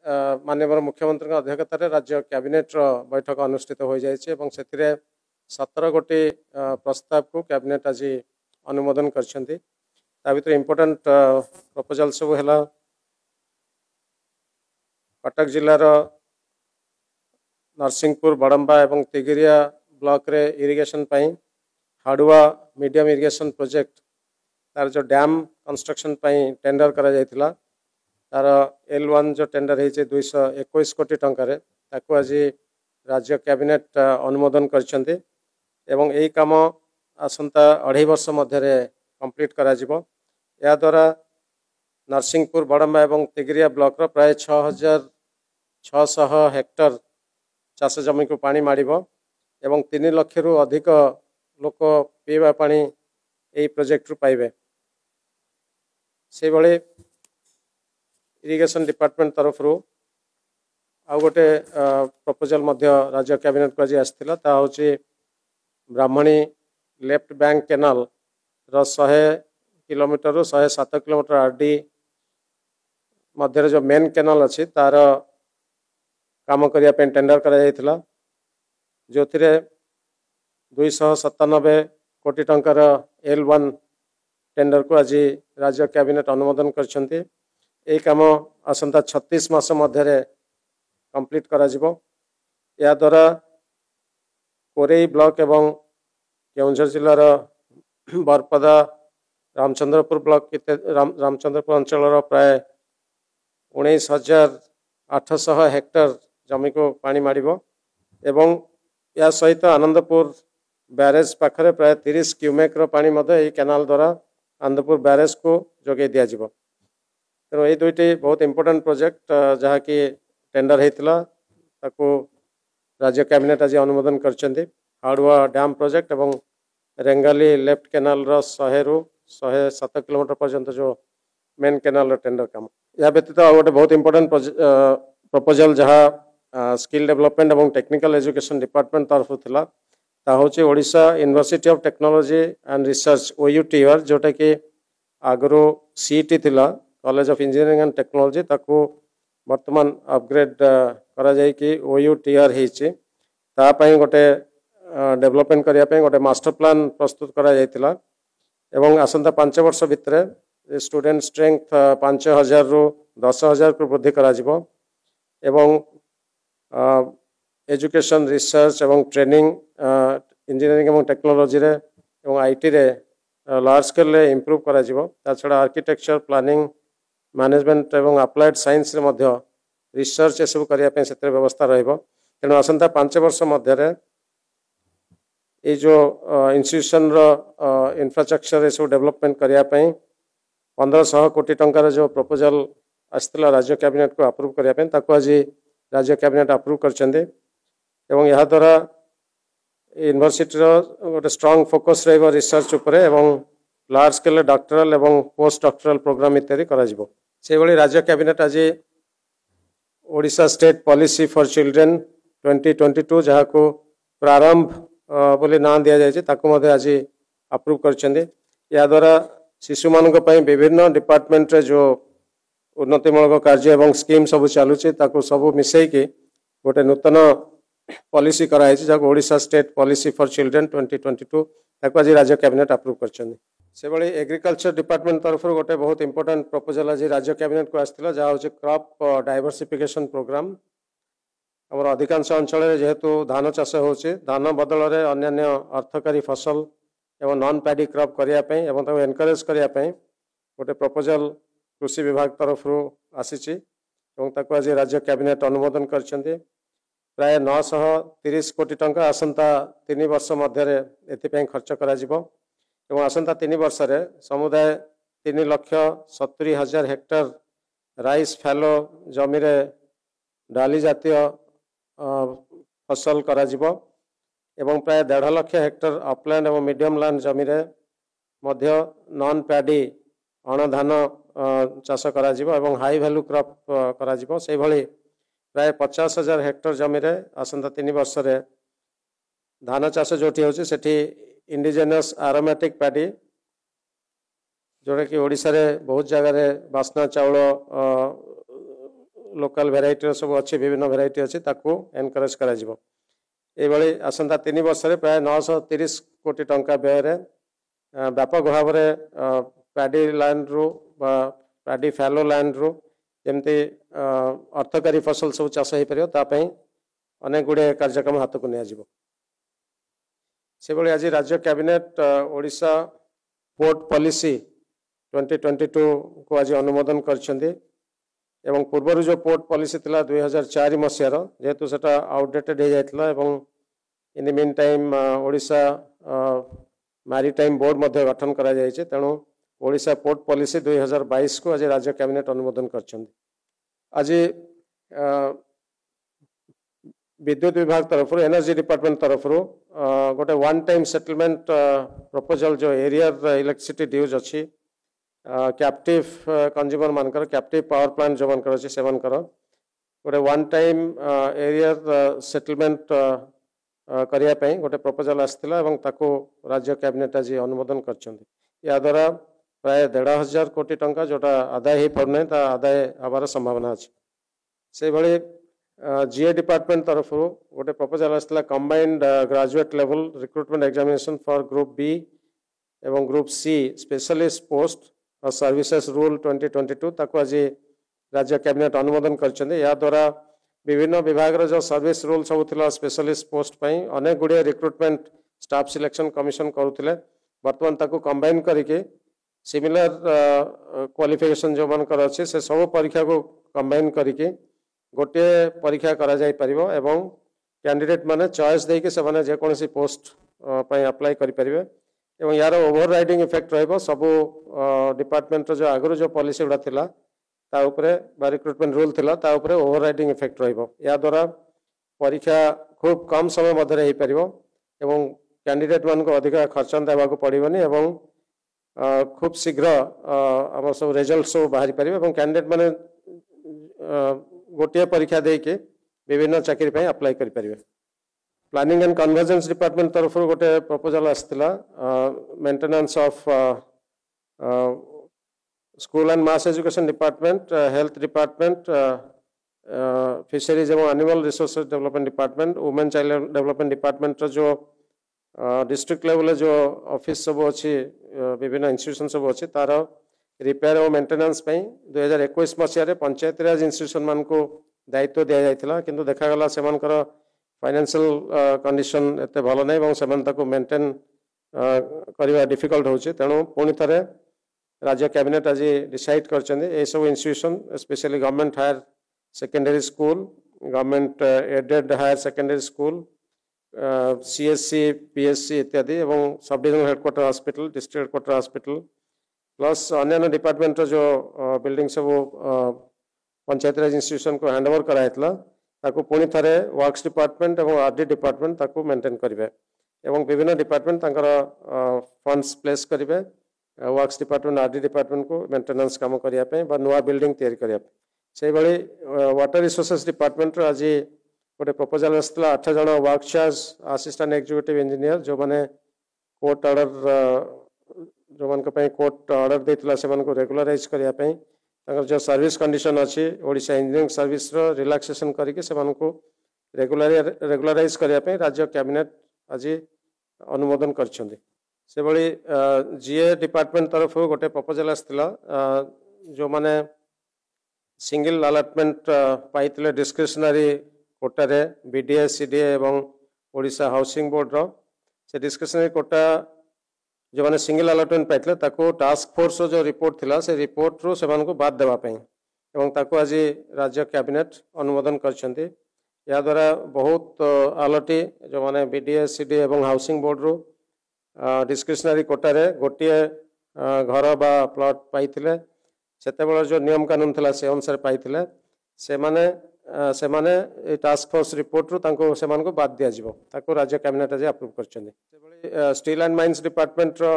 माननीय मुख्यमंत्री अध्यक्षतार राज्य कैबिनेट बैठक अनुष्ठित हो जाए 17 गोटी प्रस्ताव को कैबिनेट आज अनुमोदन कर इम्पोर्टेंट प्रपोजल सब है कटक जिलार नरसिंहपुर बड़म्बा और तिगिरिया ब्लॉक रे irrigation Hadua medium irrigation project तार जो डैम कंस्ट्रक्शन टेंडर करा जायतिला तार L1 जो टेंडर है 221 कोटी टंकार ताको आज राज्य कैबिनेट अनुमोदन करछन्ते एवं यही काम आसंता 2.5 वर्ष मध्य कंप्लीट करा जिवो। या द्वारा नरसिंहपुर बड़म्बा और तिगिरिया ब्लॉक रो प्राय 6600 हेक्टर चाष जमी को पानी मारिबो एवं 3 लाख रु अधिक लोक पीवा पानी यही प्रोजेक्ट रु पाइबे। से भले इरिगेशन डिपार्टमेंट तरफ रु आ गोटे प्रपोजल मध्य राज्य कैबिनेट को आज आसला ता होची ब्राह्मणी लेफ्ट बैंक केनाल रो 100 किलोमीटर रु 107 किलोमीटर आरडी मध्य जो मेन केनाल अच्छी तार काम करने टेंडर करा जायतिला जो 297 कोटी टंकार L1 टेंडर को आज राज्य कैबिनेट अनुमोदन करछन्ते। यही काम आसंता 36 मास मध्य कंप्लीट करा जिवो। या द्वारा कोरेई ब्लॉक एवं केउंझर जिलार बरपदा रामचंद्रपुर ब्लॉक रामचंद्रपुर अंचल प्राय 19,800 हेक्टर जमी को पानी मारिबो एवं या सहित आनंदपुर बैरेज पाखरे प्राय 30 क्यूमेक पानी यही केनाल द्वारा आनंदपुर बैरेज को जोगे दिया जिवो। तेणु ये दुईटी बहुत इंपोर्टेंट प्रोजेक्ट जहाँ कि टेंडर होता ताको राज्य कैबिनेट आज अनुमोदन करछन्ते। हाड़ुआ डैम प्रोजेक्ट एवं रेंगाली लेफ्ट केनाल 100 रु 107 किलोमीटर पर्यंत जो मेन केनाल टेंडर काम। या व्यतीत गोटे बहुत इंपोर्टेंट प्रपोजल जहाँ स्किल डेवलपमेंट और टेक्निकल एजुकेशन डिपार्टमेंट तरफ थिला ता होची Odisha university of technology and research OUTR जोटा कि आगरो CET थिला college of engineering and technology ताको वर्तमान अपग्रेड करा जाय कि OUTR हेची ता पई गोटे डेवलपमेंट करिया पई गोटे मास्टर प्लान प्रस्तुत करा जायतिला एवं आसंता 5 वर्ष भितरे स्टूडेंट स्ट्रेंथ 5000 रु 10,000 को वृद्धि करा जिवो एवं एजुकेशन रिसर्च एवं ट्रेनिंग इंजीनियरिंग एवं टेक्नोलॉजी रे एवं IT रे लार्ज स्केल रे इंप्रूव करा जिवो। ता छडा आर्किटेक्चर प्लानिंग मैनेजमेंट एवं अप्लाइड साइंस रे मध्य रिसर्च ए सब करिया पे सेते व्यवस्था रहइबो। तेणु आसंता 5 वर्ष मध्य रे ये जो इंस्टीट्यूशन रो इंफ्रास्ट्रक्चर ए सब डेवलपमेंट करिया पे 1500 कोटी टंकार जो प्रपोजल आसला राज्य कैबिनेट को अप्रूव करिया पे ताको आज राज्य कैबिनेट अप्रूव करछन्ते एवं यहाँ द्वारा यूनिवर्सिटी गोटे स्ट्रांग फोकस रहिबो रिसर्च उपरे एवं लार्ज स्केल डॉक्टरल एवं पोस्ट डॉक्टरल प्रोग्राम इत्यादि करा जिवो। से भली राज्य कैबिनेट आज Odisha state policy for children 2022 जहाँ को प्रारंभ बोली ना दिया जाए ताको मध्य आज अप्रूव करछन्ते। या द्वारा शिशु मानक पई विभिन्न डिपार्टमेंट रे जो उन्नतिमूलक कार्य एवं स्कीम सब चलुचे ताको सब मिसैकी गोटे नूतन पॉलिसी कराई जहाँ Odisha state policy for children 2022 ताको आज राज्य कैबिनेट अप्रूव करछन्ते। से भली एग्रीकल्चर डिपार्टमेंट तरफ गोटे बहुत इंपोर्टेंट प्रपोजल आज राज्य कैबिनेट को आसला जहाँ हूँ क्रॉप डाइवर्सिफिकेशन प्रोग्राम। आम अधिकांश अंचल जेहेतु धान चाष होचे धान बदल में अन्य अर्थकारी फसल एवं नॉन पैडी क्रॉप करने एनकरेज करने गोटे प्रपोजल कृषि विभाग तरफ आसी आज राज्य कैबिनेट अनुमोदन करछन्ते। प्राय 930 कोटी टंका आसंता 3 वर्ष मध्य एथिपाई खर्च करा जिवो एवं आसंता 3 वर्ष रे समुदाय 3,70,000 हेक्टर राइस फैलो जमी रे डाली जातीय फसल करा जिवो एवं प्राय 1.5 लाख हेक्टर अपलैंड एवं मीडियम लैंड जमी रे मध्य नॉन पैडी अण धान चाष करा जिवो एवं हाई वैल्यू क्रॉप करा जिवो। से भली प्राय 50,000 हेक्टर जमी रे आसंता 3 वर्ष रे धान चाष जोठी होची सेठी इंडिजिनस एरोमेटिक पैडी जोड़ा कि ओडिशा रे बहुत जगह रे बासना चाउल लोकल भेराइटी सब अच्छी विभिन्न भेराइटी अच्छी ताकू एनकरेज करा जिवो एभली आसंता 3 वर्ष रे प्राय 930 कोटी टंका व्यय व्यापक भाव में पैडी लैंड रु पैडी फैलो लैंड रु जमती अर्थकारी फसल सब चाष हो पार अनेक गुड़े कार्यक्रम हाथ को नियाजिबो से भली आज राज्य कैबिनेट ओडिशा पोर्ट पॉलिसी 2022 को आज अनुमोदन करछंदी एवं पूर्व जो पोर्ट पॉलिसी थिला 2004 मसीहार जेहेतु सेटा आउटडेटेड हो जाइतला एवं in the meantime Odisha maritime board मध्य गठन करा जायचे तेणु ओडिशा पोर्ट पॉलिसी 2022 को आज राज्य कैबिनेट अनुमोदन करछंदी आज विद्युत विभाग तरफ एनर्जी डिपार्टमेंट तरफ गोटे वन टाइम सेटलमेंट प्रपोजल जो एरिया इलेक्ट्रिसिटी ड्यूज अच्छी कैप्टिव कंज्यूमर मानकर कैप्टिव पावर प्लांट जो मानकर अच्छे से गोटे वन टाइम एरिया सेटलमेंट करिया पई गोटे प्रपोजल आसथिला एवं ताको राज्य कैबिनेट आज अनुमोदन करछंदी या द्वारा प्राय 1,500 कोटी टंका जोटा आदाय हो पारने ता आदाय आबार संभावना अच्छी से भली जीए डिपार्टमेंट तरफ गोटे प्रपोजल आसथिला combined graduate level recruitment examination for group B एवं ग्रुप सी स्पेशलिस्ट पोस्ट और सर्विसेज रूल 2022 ताको आज राज्य कैबिनेट अनुमोदन करछंदी या द्वारा विभिन्न विभाग जो सर्विस रूल सब थिला स्पेशलिस्ट पोस्ट पई अनेक गुड़े रिक्रुटमेंट स्टाफ सिलेक्शन कमिशन करुथिले वर्तमान ताको कंबाइन करके सिमिलर क्वालिफिकेशन जो मानकर अच्छे से सब परीक्षा को कंबाइन करके गोटे परीक्षा करा जाय परिबो एवं कैंडिडेट माने चॉइस देके से माने जे कोनसी पोस्ट पई अप्लाई करि परिबे एवं यार ओवर राइडिंग इफेक्ट रहइबो सब डिपार्टमेंट जो आगरो जो पॉलिसी उडा थिला ता उपरे बा रिक्रुटमेंट रूल थिला ता उपरे ओवर राइडिंग इफेक्ट रहइबो या द्वारा परीक्षा खूब कम समय मध्य रे परिबो एवं कैंडिडेट मान को अधिक खर्च देवा को पड़िबनी एवं खूब शीघ्र आम सब रिजल्ट सब बाहरी पारे एवं कैंडिडेट माने गोटे परीक्षा देके विभिन्न चाकरी पे अप्लाई करि परिबे प्लानिंग एंड कन्वर्जेंस डिपार्टमेंट तरफ गोटे प्रपोजल आसथिला maintenance of school and mass education department health department fisheries एवं animal resources development department women child development department जो डिस्ट्रिक्ट लेवल जो ऑफिस सब अच्छी विभिन्न इंस्टीट्यूशन सब अच्छी तार रिपेयर और मेंटेनेंस 2021 मसीह पंचायत राज इंस्टीट्यूशन मान को दायित्व दि जाइथिला किंतु देखागला सेमानकर फाइनेंशियल कंडीशन एते भल नहीं से मेंटेन करवा डिफिकल्ट होचे तेणु पुणी थे राज्य कैबिनेट आज डिसाइड कर सब institution specially government higher secondary school government aided higher secondary school CSC PSC इत्यादि एवं sub divisional headquarter hospital district headquarter hospital plus अन्य डिपार्टमेंट जो बिल्डिंग सब पंचायत राज इंस्टीट्यूशन को हैंडओवर कराइला ताको पुणी थे वर्क्स डिपार्टमेंट और आरडी डिपार्टमेंट ताको मेंटेन करेंगे एवं विभिन्न डिपार्टमेंट फंड्स प्लेस करेंगे वर्क्स डिपार्टमेंट आरडी डिपार्टमेंट को मेंटेनेंस काम करने नुआ बिल्डिंग तैयारी करने से भाई वाटर रिसोर्सेज डिपार्टमेंट आज गोटे प्रपोजल आसला 8 जन work charge assistant executive engineer जो माने कोर्ट ऑर्डर जो मान कोर्ट ऑर्डर देता से रेगुलराइज करने जो सर्विस कंडीशन अच्छी ओडिशा इंजीनियरिंग सर्विस रिलैक्सेशन करके रेगुलराइज करने राज्य कैबिनेट आज अनुमोदन करछंदी से भली जीए डिपार्टमेंट तरफ गोटे प्रपोजल आसला जो माने सिंगल अलॉटमेंट पाइले डिस्क्रिशनरी कोटा बीडीए सीडीए एवं ओडिशा हाउसिंग बोर्ड से डिस्क्रिशनरी कोटा जो मैंने सिंगल अलॉटमेंट पाइले टास्क फोर्स जो रिपोर्ट थिला से रिपोर्ट रू से बाद देवाई एवं ताको आज राज्य कैबिनेट अनुमोदन करछंती या द्वारा बहुत अलॉटी जो माने बीडीए सीडीए एवं हाउसिंग बोर्ड रू डिस्क्रिशनरी कोटा गोटे घर बा प्लॉट पाइले सेतेबेले जो नियम कानून थिला से अनुसार पाइले से माने टास्क फोर्स रिपोर्ट रू तांको से मानको बाद दिया जिवो ताको राज्य कैबिनेट आज अप्रूव करछंदी से भली स्टील एंड माइंस डिपार्टमेंट रो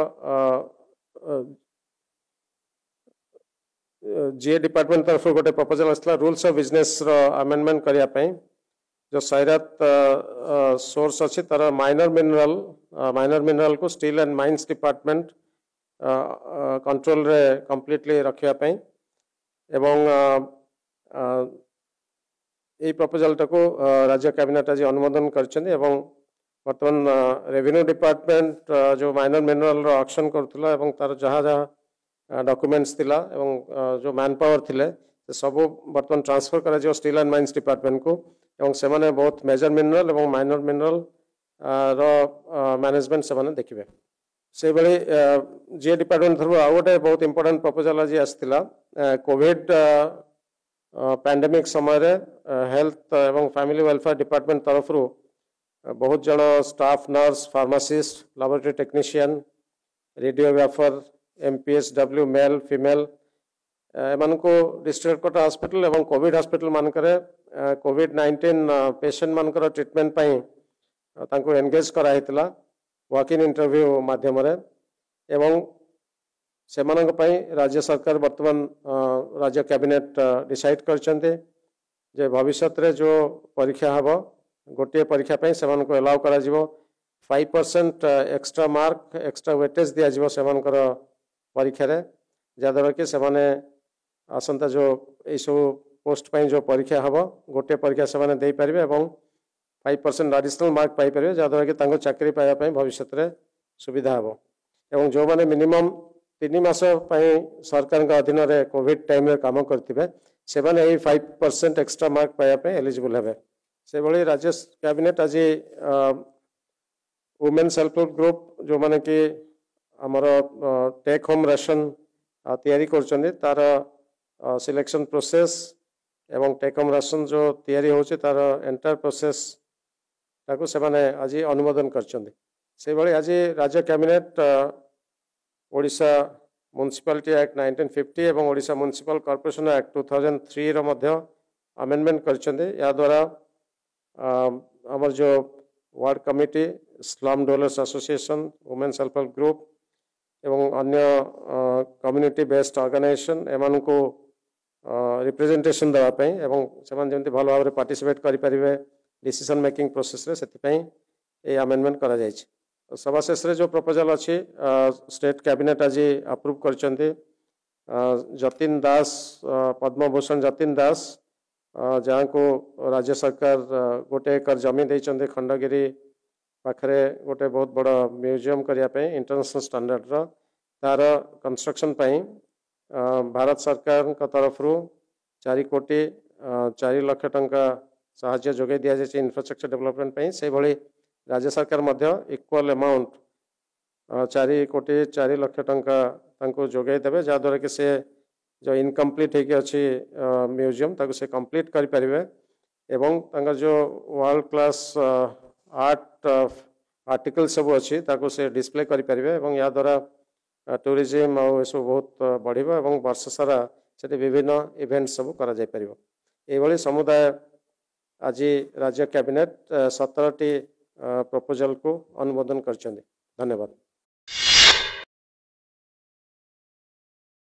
जीए डिपार्टमेंट तरफ गोटे प्रपोजल आसला रूल्स ऑफ बिजनेस रो अमेंडमेंट करिया पई जो सैरात सोर्स अच्छी तार माइनर मिनरल को steel and mines department control रे कंप्लीटली रखिया पई एवं यही प्रपोजाल टाको राज्य कैबिनेट आज अनुमोदन करछन्ती एवं वर्तमान रेवेन्यू डिपार्टमेंट जो माइनर मिनरल रो ऑक्शन करथुला एवं तार जहाँ जहाँ डॉक्यूमेंट्स थिला एवं जो मैन पावर थिले से सब वर्तमान ट्रांसफर करा जो स्टील एंड माइंस डिपार्टमेंट को एवं से माने बहुत मेजर मिनरल एवं माइनर मिनरल रो मैनेजमेंट से माने देखिबे से बळे जे डिपार्टमेंट थ्रू आ गोटे बहुत इंपोर्टेंट प्रपोजल आज आस्तिला कोविड पैंडेमिक समय रे हेल्थ एवं फैमिली वेलफेयर डिपार्टमेंट तरफ रु बहुत जन staff nurse pharmacist laboratory technician radiographer MPSW male female एमान को डिस्ट्रिक्ट कोटा हॉस्पिटल एवं कोविड हॉस्पिटल मानकर कोविड-19 पेशेंट मानकर ट्रीटमेंट पई तांको एंगेज करा हितला वॉक इन इंटरव्यू माध्यम रे एवं सेमानक पई राज्य सरकार वर्तमान राज्य कैबिनेट डिसाइड करछन्ते जे भविष्य रे जो परीक्षा हबो गोटे परीक्षा पई सेमानको अलाउ करा जिवो 5% एक्स्ट्रा मार्क एक्स्ट्रा वेटेज दिया जिवो सेमानकर परीक्षा रे जादर कि सेमाने आसंता जो ए सब पोस्ट पई जो परीक्षा हबो गोटे परीक्षा सेमाने देई परिबे एवं 5% एडिशनल मार्क पाई परिबे जादर कि तांको चाकरी पाया पई भविष्य रे सुविधा हबो एवं जो माने मिनिमम 3 मास पई सरकार का अधीन रे कोविड टाइम रे काम करथिबे सेमाने ए 5% एक्स्ट्रा मार्क पाया पई एलिजिबल हेबे से भली राज्य कैबिनेट आज वुमेन सेल्फ हेल्प ग्रुप जो माने कि हमर टेक होम राशन तैयारी करछन्ती तार सिलेक्शन प्रोसेस एवं टेक होम राशन जो तैयारी होचे तार एंटायर प्रोसेस ताको से माने आज अनुमोदन करछन्ती से भली आज राज्य कैबिनेट ओडिशा म्युनिसिपैलिटी एक्ट 1950 एवं ओडिशा म्युनिसिपल कॉर्पोरेशन एक्ट 2003 रो मध्य अमेंडमेंट करछन्ती या द्वारा आमर जो ward committee slum dwellers association women self help group एवं अन्य कम्युनिटी बेस्ड ऑर्गेनाइजेशन एमान को रिप्रेजेंटेशन देवा पई एवं सेमान जेंति भलो भाबरे पार्टिसिपेट करि परिबे डिसीजन मेकिंग प्रोसेस रे सेति पई ए अमेंडमेंट करा जाय छै सभा शेष रे जो प्रपोजल अछि स्टेट कैबिनेट आज अप्रूव करछन्ती जतिन दास पद्म भूषण जतिन दास जहाँ को राज्य सरकार गोटे एकर जमी देइचन्ते खंडगिरी पाखरे गोटे बहुत बड़ा म्यूजियम करिया पे इंटरनेशनल स्टैंडर्ड रो तार कंस्ट्रक्शन पई भारत सरकार का तरफ रु 4 कोटी 4 लाख टंका सहायता जोगे दिया जाय इंफ्रास्ट्रक्चर डेवलपमेंट पई से भली राज्य सरकार मध्य इक्वल अमाउंट 4 कोटी 4 लाख टंका तांको जोगे देबे जा द्वारा कि से जो इनकम्प्लीट है कि अच्छी म्यूजियम ताको से कंप्लीट करि परिबे एवं तांका जो वर्ल्ड क्लास आर्ट आर्टिकल सब अच्छी ताको से डिस्प्ले करि परिबे एवं या द्वारा टूरिज्म और सब बहुत बढ़िबो एवं वर्ष सारा से विभिन्न इवेंट सब करा जाय परिबो ए भली समुदाय आज राज्य कैबिनेट 17टी प्रपोजल को अनुमोदन करछन्ती धन्यवाद।